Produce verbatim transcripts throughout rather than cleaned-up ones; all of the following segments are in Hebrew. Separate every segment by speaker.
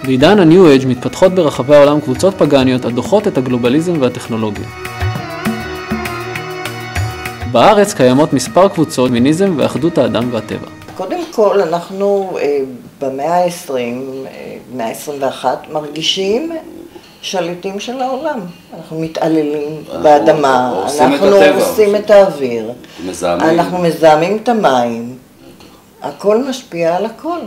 Speaker 1: בעידן הניו אייג' מתפתחות ברחבי העולם קבוצות פגניות הדוחות את הגלובליזם והטכנולוגיה. בארץ קיימות מספר קבוצות מיניזם ואחדות האדם והטבע.
Speaker 2: קודם כל אנחנו במאה ה-עשרים, במאה ה-עשרים ואחת, מרגישים שליטים של העולם. אנחנו מתעללים באדמה, אנחנו הורסים את האוויר, אנחנו מזהמים את המים, הכל משפיע על הכל.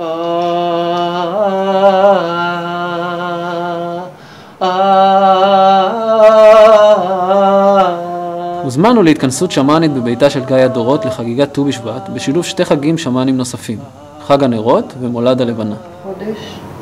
Speaker 1: הוזמנו להתכנסות שמאנית בביתה של גאיה דורות לחגיגת ט"ו בשבט, בשילוב שתי חגים שמאנים נוספים, חג הנרות ומולד הלבנה.
Speaker 2: חודש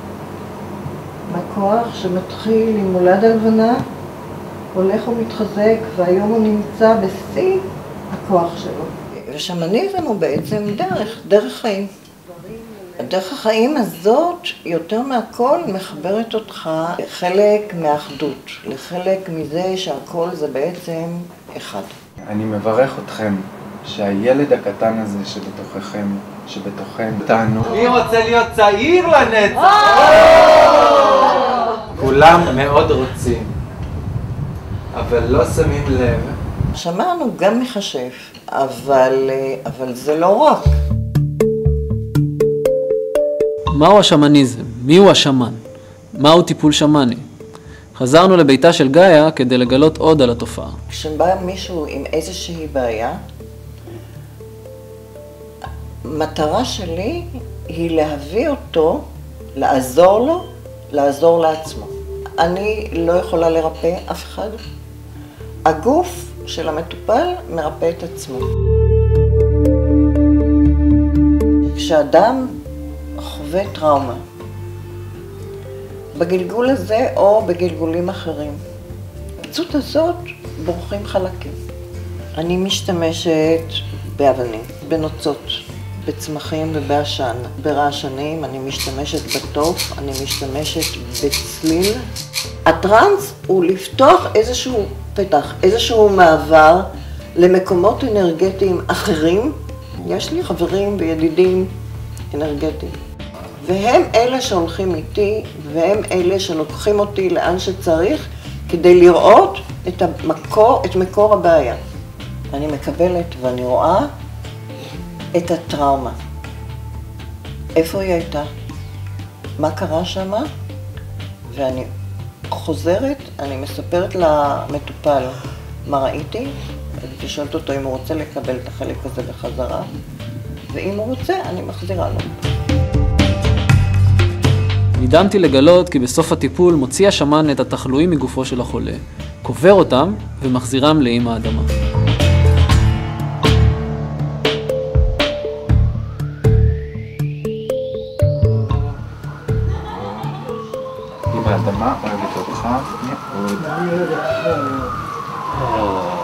Speaker 2: הכוח שמתחיל עם מולד הלבנה, הולך ומתחזק, והיום הוא נמצא בשיא הכוח שלו. ושמאניזם הוא בעצם דרך, דרך חיים. דרך החיים הזאת, יותר מהכל, מחברת אותך לחלק מהאחדות, לחלק מזה שהכל זה בעצם אחד.
Speaker 3: אני מברך אתכם שהילד הקטן הזה שבתוככם, שבתוכם, תענו.
Speaker 4: מי רוצה להיות צעיר לנצח? כולם מאוד רוצים, אבל לא שמים לב.
Speaker 2: שמענו גם מחשף, אבל, אבל זה לא רק.
Speaker 1: מהו השמניזם? מיהו השמן? מהו טיפול שמני? חזרנו לביתה של גאיה כדי לגלות עוד על התופעה.
Speaker 2: כשבא מישהו עם איזושהי בעיה, מטרה שלי היא להביא אותו, לעזור לו, לעזור לעצמו. אני לא יכולה לרפא אף אחד. הגוף של המטופל מרפא את עצמו. כשאדם חווה טראומה, בגלגול הזה או בגלגולים אחרים, בקצות הזאת בורחים חלקים. אני משתמשת באבנים, בנוצות, בצמחים ובעשן, ברעשנים, אני משתמשת בטוף, אני משתמשת בצליל. הטרנס הוא לפתוח איזשהו פתח, איזשהו מעבר למקומות אנרגטיים אחרים. יש לי חברים וידידים אנרגטיים, והם אלה שהולכים איתי, והם אלה שלוקחים אותי לאן שצריך כדי לראות את המקור, את מקור הבעיה. אני מקבלת ואני רואה את הטראומה. איפה היא הייתה? מה קרה שמה? ואני חוזרת, אני מספרת למטופל מה ראיתי, אני שואלת אותו אם הוא רוצה לקבל את החלק הזה בחזרה, ואם הוא רוצה, אני מחזירה לו.
Speaker 1: נדהמתי לגלות כי בסוף הטיפול מוציא השמן את התחלואים מגופו של החולה, קובר אותם ומחזירם לאם האדמה.
Speaker 3: אם האדמה אוהבת אותך מאוד.